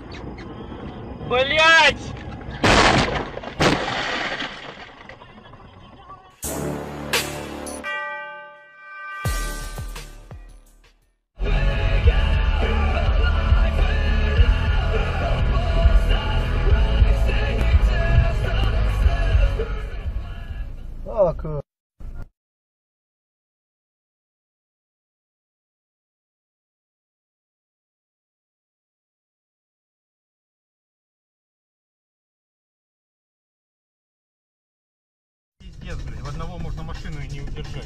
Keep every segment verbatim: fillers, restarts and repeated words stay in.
Блять! Oh, cool. Пиздец, блядь, в одного можно машину и не удержать.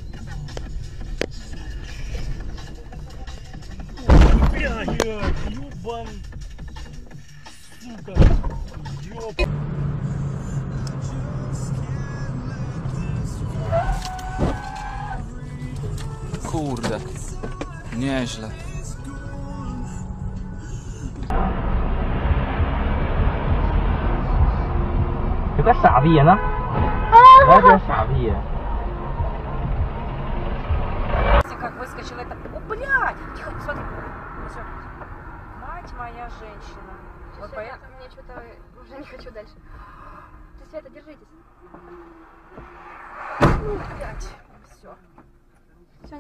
Блядь, ёбан, сука, ёб. Kurde, nieźle. 有个傻逼呢，完全傻逼。 Как выскочил это... О, блядь! Тихо, смотри. Все. Мать моя женщина. Вот поэтому мне что-то уже не хочу дальше. Ты, Света, держитесь. Ну, блядь. Все. Все.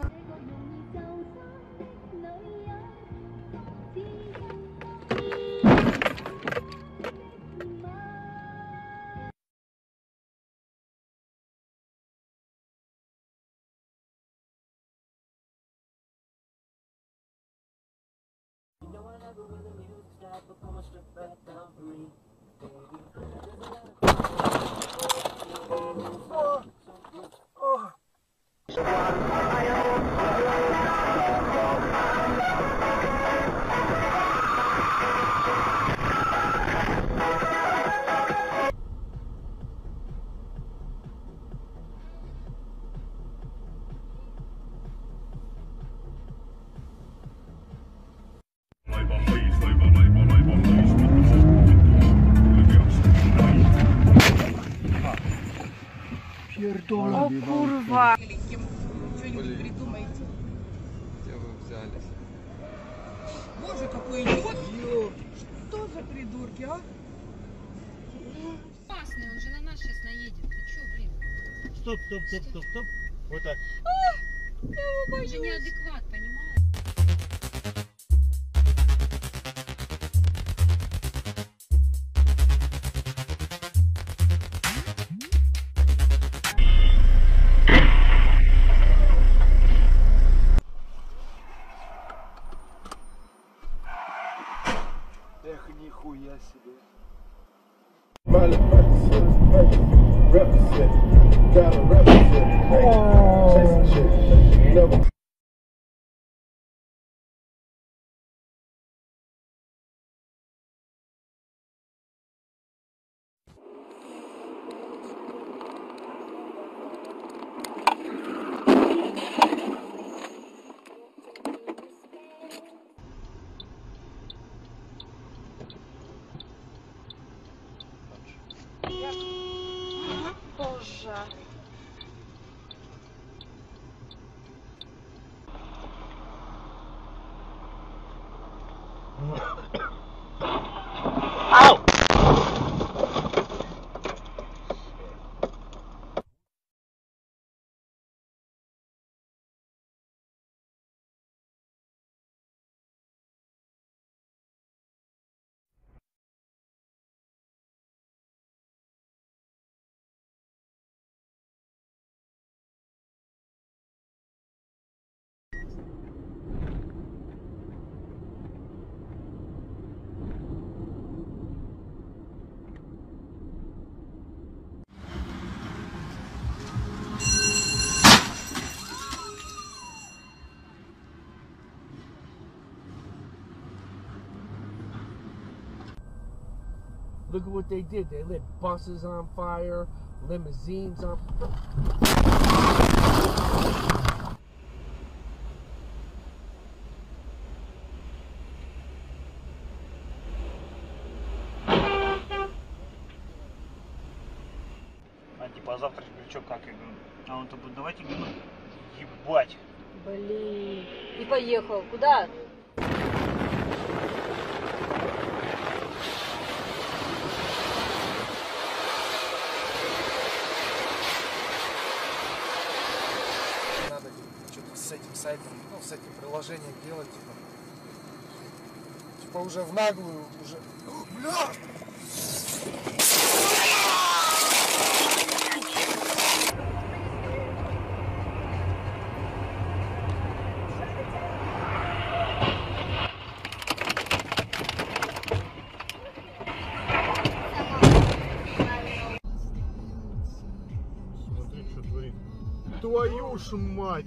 О, курва! Что-нибудь придумайте. Где вы взялись? Боже, какой идиот! Что за придурки, а? Опасный, он же на нас сейчас наедет. Ты чё, блин? Стоп, стоп, стоп, стоп, стоп. Вот так. Он же неадекват, понимаешь? Эх, нихуя себе. Боже. Ау! Look at what they did. They lit buses on fire, limousines on А типа, а завтра что, как? Я говорю, а он-то будет, давайте, говорю, ебать. Блин. И поехал. Куда? сайтом, ну, с этим приложением делать, типа. Типа уже в наглую, уже... Бля! Смотри, что творит. Твою ж мать!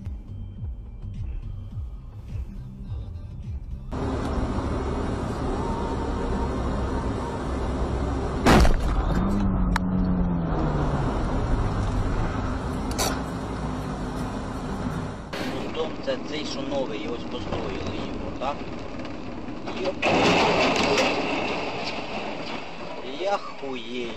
Дом це цей, що новий, і ось построїли його, так? Йоп. Я хуєю.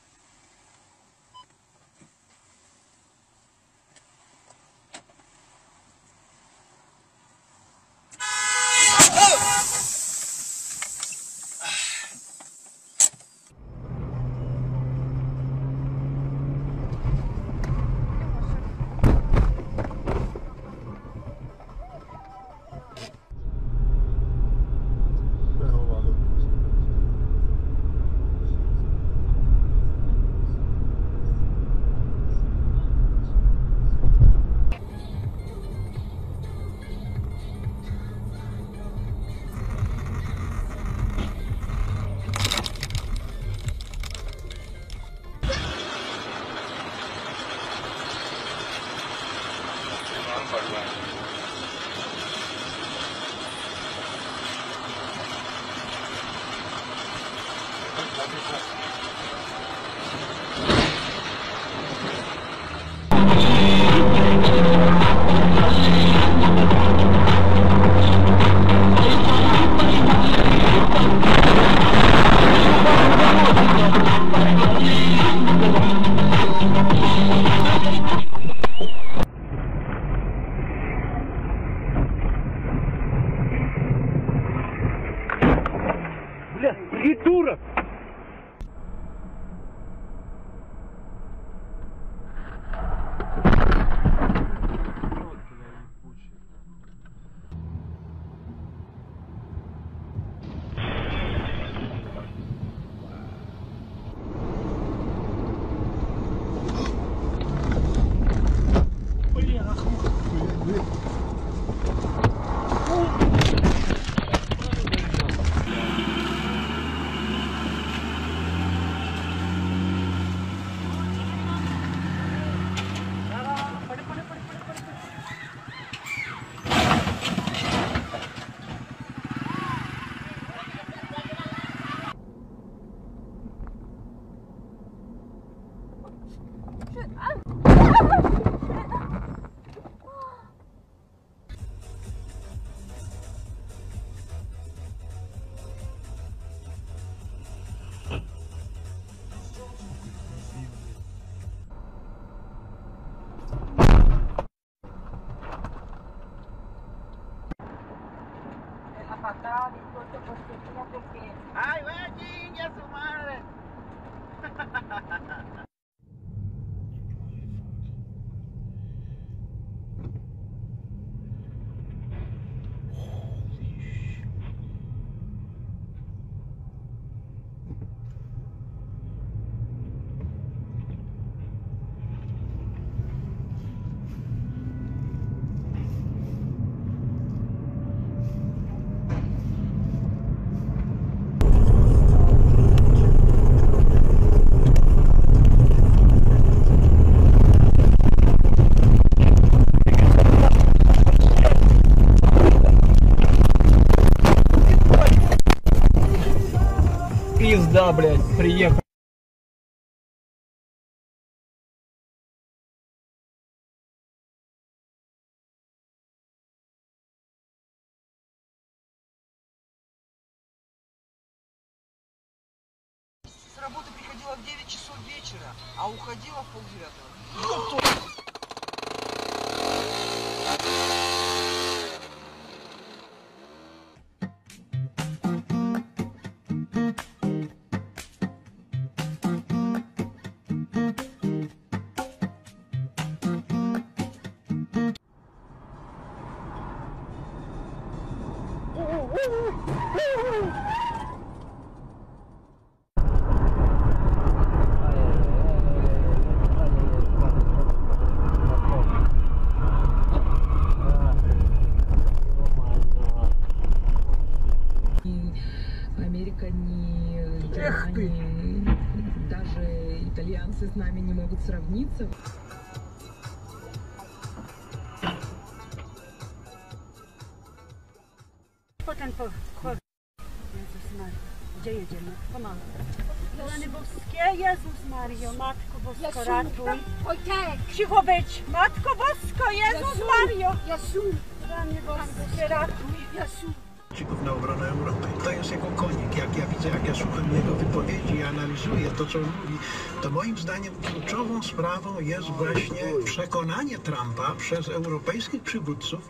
Придурок! ¡Ay, vaya chingue a su madre! Пизда, блядь, приехал. С работы приходила в девять часов вечера, а уходила в полдевятого. Америка, ни Германия, даже итальянцы с нами не могут сравниться. Potem po, po Jezus Maria, gdzie jedziemy? Pomału. Rany boskie, Jezus Mario, Matko Bosko, ratuj. Cicho być, Matko Bosko, Jezus Mario. Rany boskie, ratuj. Na obronę Europy. To jest jego konik. Jak ja widzę, jak ja słucham jego wypowiedzi i analizuję to, co on mówi, to moim zdaniem kluczową sprawą jest właśnie przekonanie Trumpa przez europejskich przywódców.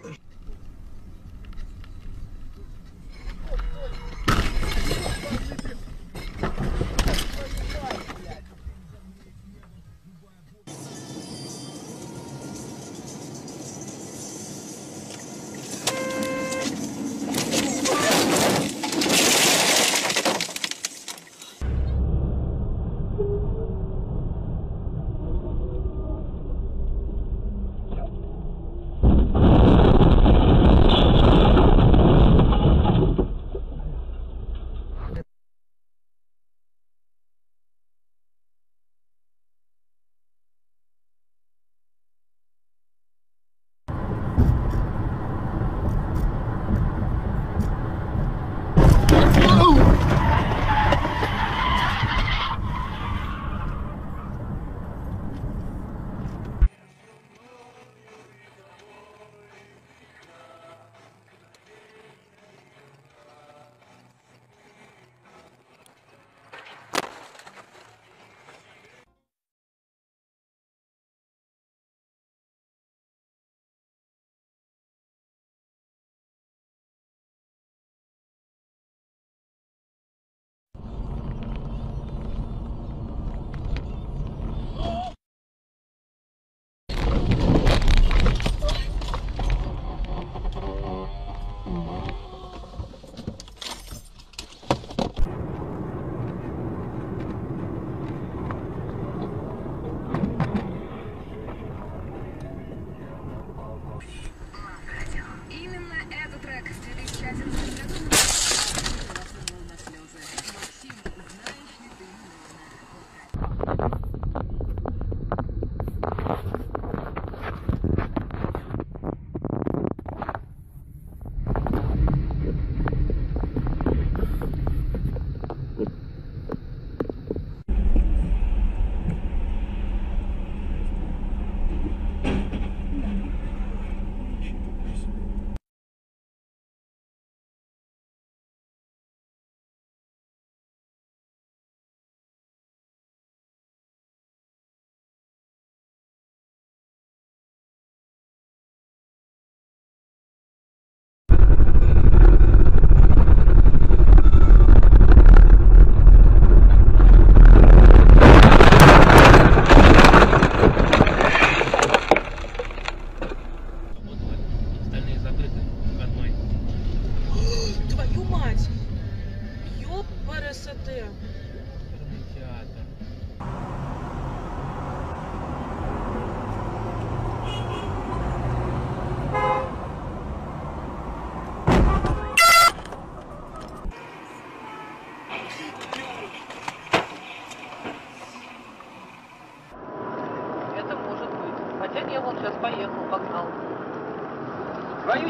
Хотя не, он сейчас поехал, погнал. Твою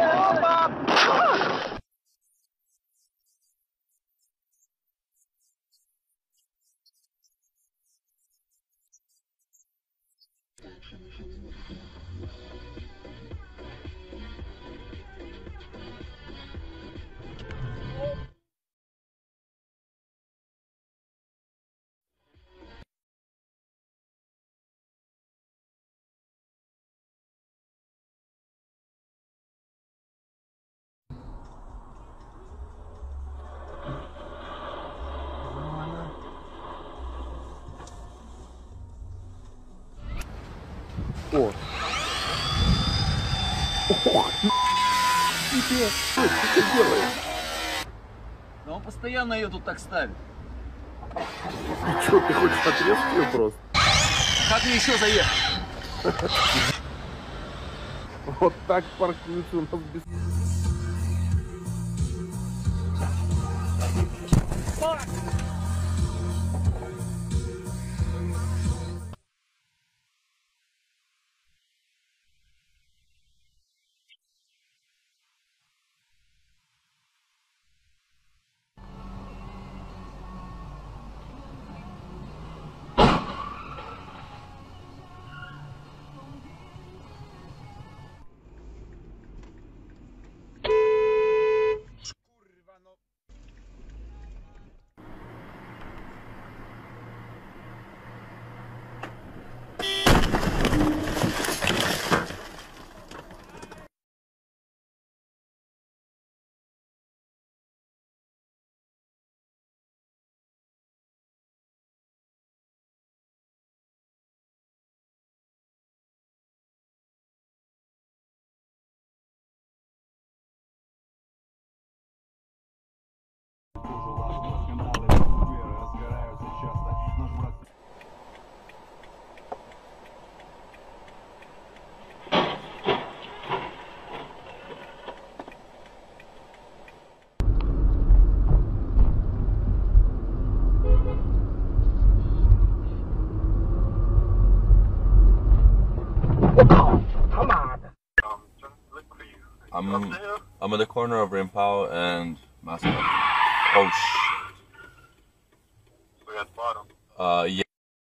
дивизию! вообще? Что ты делаешь? Но он постоянно ее тут так ставит. И что, ты хочешь отрезать ее просто? Как мне еще заехать? Вот так паркуются у нас без... I'm I'm at the corner of Rimpao and Moscow. Oh shit. We got bottom. Uh yeah.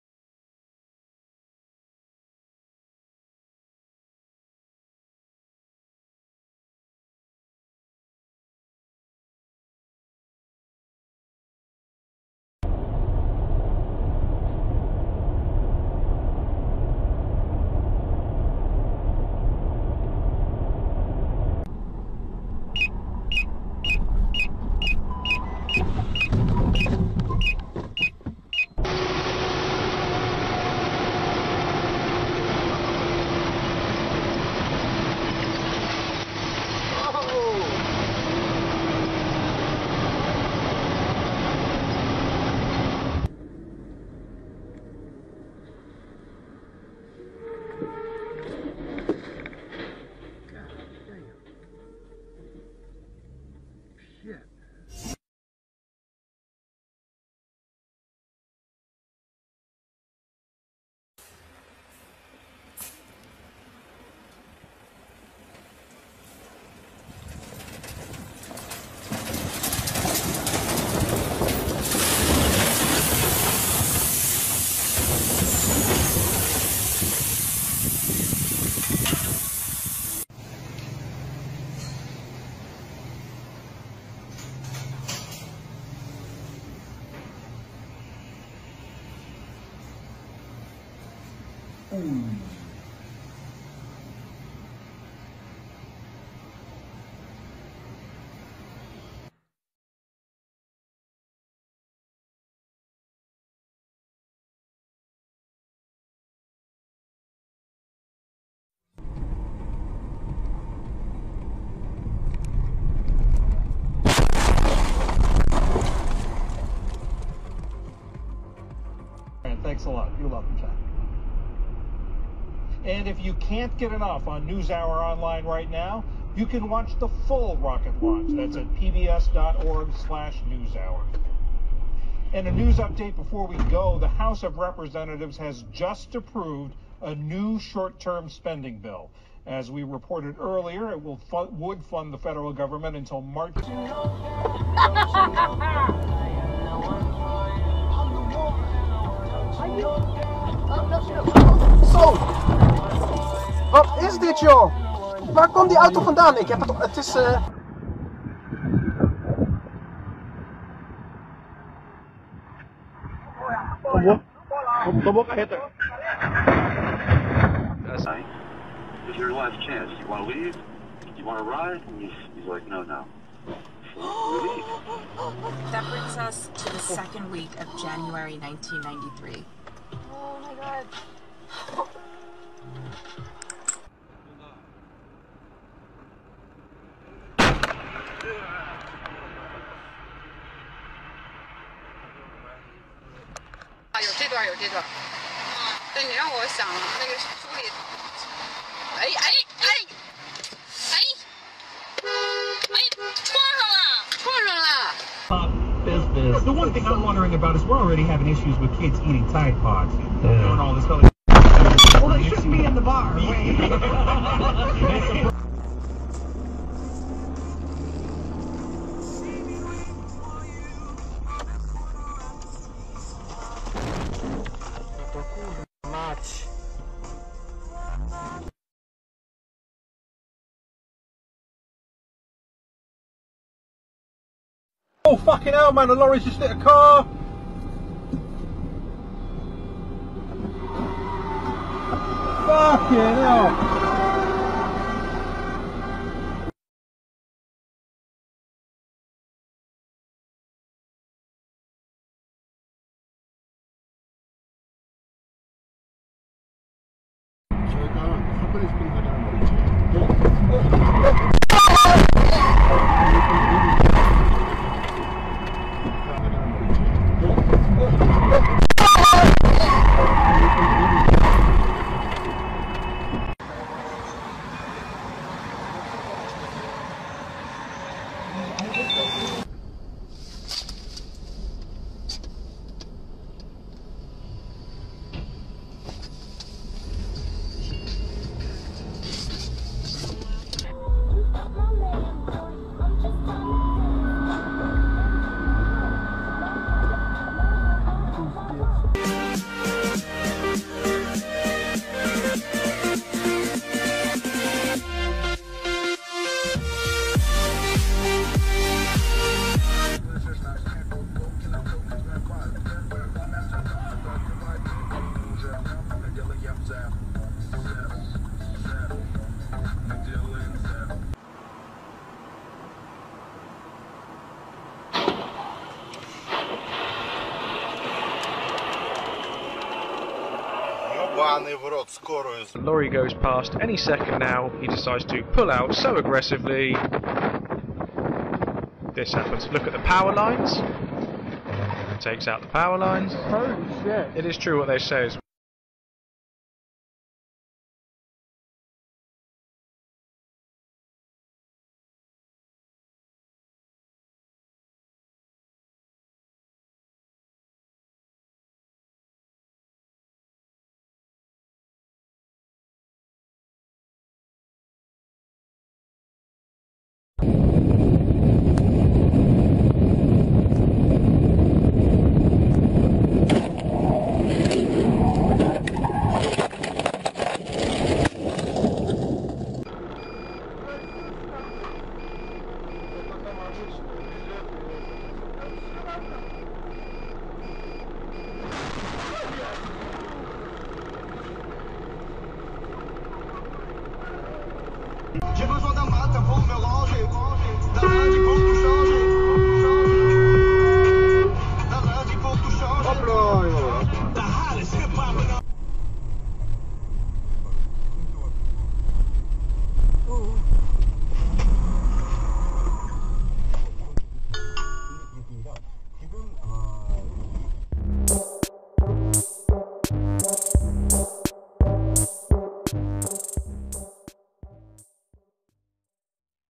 Thanks a lot. You're welcome, John. And if you can't get enough on NewsHour Online right now, you can watch the full rocket launch. That's at pbs.org slash newshour. And a news update before we go, the House of Representatives has just approved a new short-term spending bill. As we reported earlier, it will fu- would fund the federal government until March. Zo! Wat is dit, joh? Waar komt die auto vandaan? Ik heb het... Het is... Uh... Kom op. Kom, kom op, hit her. This is your last chance. You want to leave? You want to ride? And he's, he's like, no, no. So we leave. That brings us to the second week of January nineteen ninety-three. Oh my god. 啊，有这段，有这段。对，你让我想了，那个书里，哎哎哎哎哎，撞上了，撞上了。 Business. The one thing I'm wondering about is we're already having issues with kids eating Tide Pods. Yeah. Doing all this other. Well, they shouldn't be in the bar. Mać. Oh fucking hell, man! The lorry's just hit a car. Fucking hell! The lorry goes past any second now. He decides to pull out so aggressively. This happens. Look at the power lines. Takes out the power lines. Holy shit. It is true what they say as well.